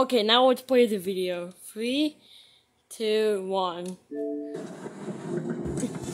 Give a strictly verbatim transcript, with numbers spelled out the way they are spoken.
Okay, now let's play the video. Three, two, one.